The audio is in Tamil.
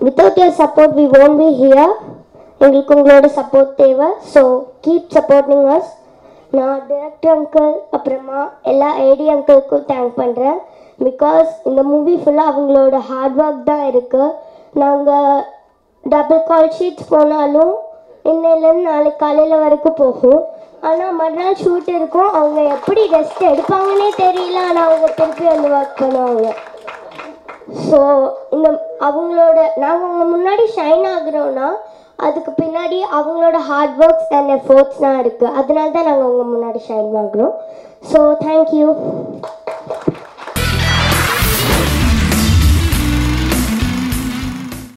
without your support we won't be here. எங்களுக்கு உங்களோட சப்போர்ட் தேவை. So keep supporting us. நான் டைரக்டர் அங்கிள் அப்புறமா எல்லா ஏடி அங்கிளுக்கும் தேங்க் பண்ணுறேன். பிகாஸ் இந்த மூவி ஃபுல்லாக அவங்களோட ஹார்ட் ஒர்க் தான் இருக்குது. நாங்கள் டபுள் கால் ஷீட்ஸ் போனாலும் இன்னையிலேருந்து நாளைக்கு காலையில் வரைக்கும் போகும். ஆனால் மறுநாள் ஷூட் இருக்கும். அவங்க எப்படி ரெஸ்ட் எடுப்பாங்கன்னே தெரியல. ஆனால் அவங்க திருப்பி வந்து ஒர்க் பண்ணுவாங்க. ஸோ இந்த அவங்களோட நாங்கள் அவங்க முன்னாடி ஷைன் ஆகுறோன்னா அதுக்கு பின்னாடி அவங்களோட ஹார்ட் ஒர்க்ஸ் அண்ட் எஃபோர்ட்ஸ் தான் இருக்குது. அதனால தான் நாங்கள் அவங்க முன்னாடி ஷைன் ஆகுறோம். So thank you.